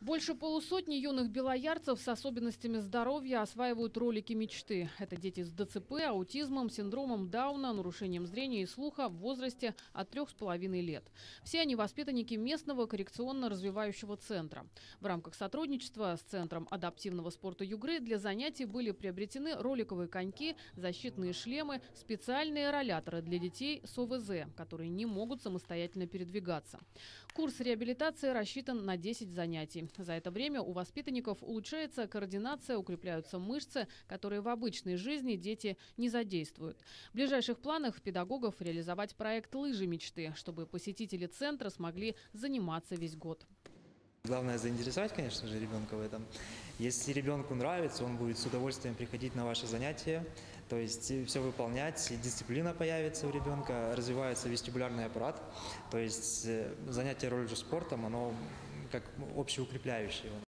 Больше полусотни юных белоярцев с особенностями здоровья осваивают ролики мечты. Это дети с ДЦП, аутизмом, синдромом Дауна, нарушением зрения и слуха в возрасте от 3,5 лет. Все они воспитанники местного коррекционно-развивающего центра. В рамках сотрудничества с Центром адаптивного спорта Югры для занятий были приобретены роликовые коньки, защитные шлемы, специальные ролляторы для детей с ОВЗ, которые не могут самостоятельно передвигаться. Курс реабилитации рассчитан на 10 занятий. За это время у воспитанников улучшается координация, укрепляются мышцы, которые в обычной жизни дети не задействуют. В ближайших планах педагогов реализовать проект «Лыжи мечты», чтобы посетители центра смогли заниматься весь год. Главное заинтересовать, конечно же, ребенка в этом. Если ребенку нравится, он будет с удовольствием приходить на ваши занятия, то есть все выполнять, дисциплина появится у ребенка, развивается вестибулярный аппарат, то есть занятие роллер-спортом, оно как общеукрепляющее.